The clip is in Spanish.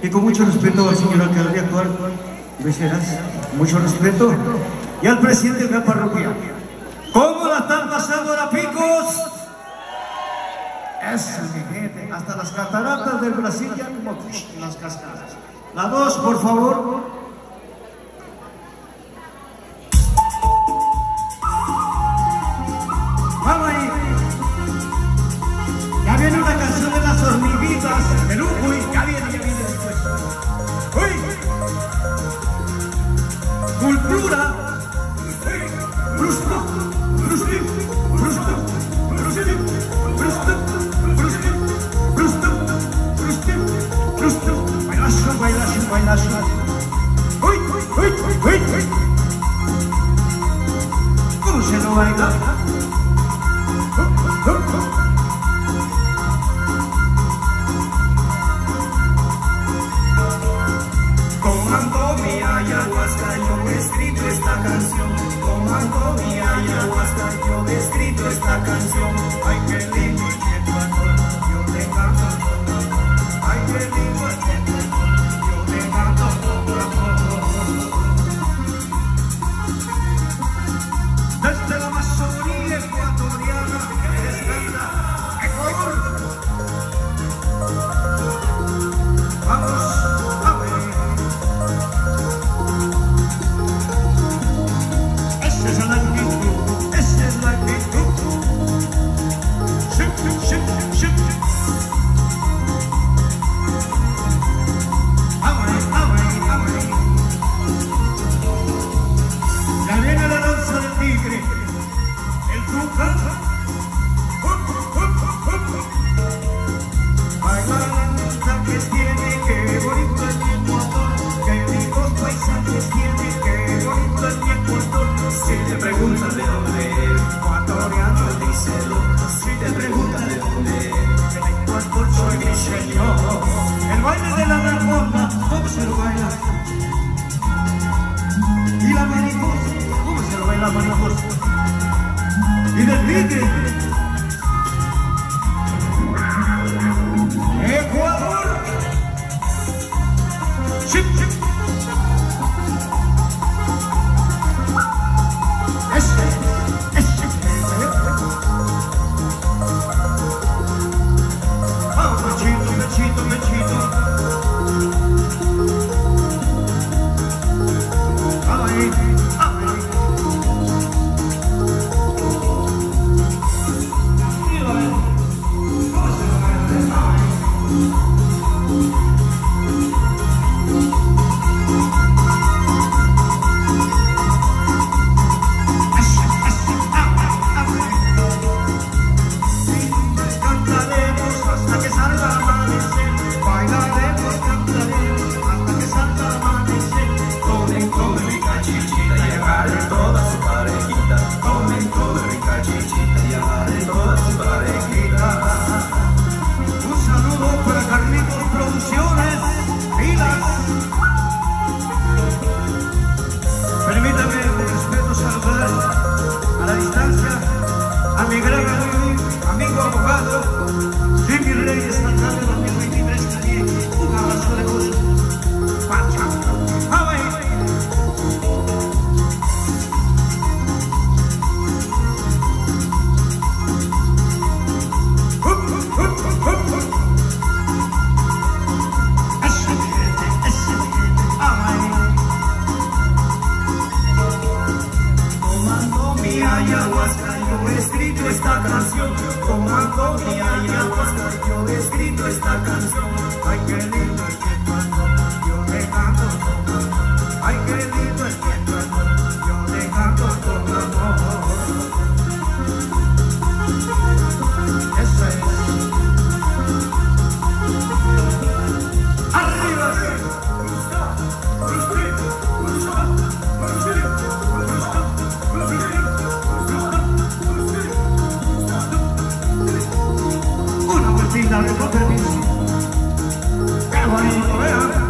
Y con mucho respeto al señor alcalde actual, Becerras, mucho respeto, y al presidente de la parroquia. ¿Cómo la están pasando ahora, picos? Esa es mi gente, hasta las cataratas del Brasil ya como las cascadas. La 2, por favor. Vamos ahí. Ya viene una canción de las hormiguitas del Uy, ya viene después. Uy. Cultura. Brusto, brusto, brusto, brusto, brusto, brusto, brusto, brusto, brusto. Bailazo, bailazo, bailazo. Uy, uy, uy, uy, uy. ¿Cómo se lo baila? Tomando mi ayahuasca yo he escrito esta canción. Tomando mi ayahuasca yo he escrito esta canción. Ay, qué lindo es tu amor, yo te canto con amor. Ay, qué lindo es tu amor, yo te canto con amor. Desde la Amazonía ecuatoriana que desvela Ecuador. Vamos. Si te preguntan de dónde, ecuatoriano, díselo. Si te preguntan de dónde, el Ecuador soy mi señor. El baile de la marmota, ¿cómo se lo baila? Y la mariposa, ¿cómo se lo baila la mariposa? Y del tigre. Ecuador. Chip, chip. Permítame con respeto saludar a la distancia a mi gran amigo abogado Jimmy Reyes, alcalde 2023 también. Un abrazo de luz. Pacha. Ayahuasca, yo he escrito esta canción. Tomando mi ayahuasca, yo he escrito esta canción. Ay, qué lindo es que tu amor, yo te canto con amor. Ay, qué lindo es que tu amor, yo te canto con amor. Eso es. Arriba. Con permiso. Qué bonito, vean.